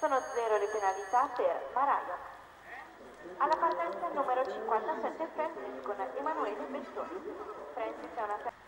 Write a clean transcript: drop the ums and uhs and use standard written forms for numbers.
Sono 0 le penalità per Maraio. Alla partenza numero 57 Francis con Emanuele Bessoni. Francis è una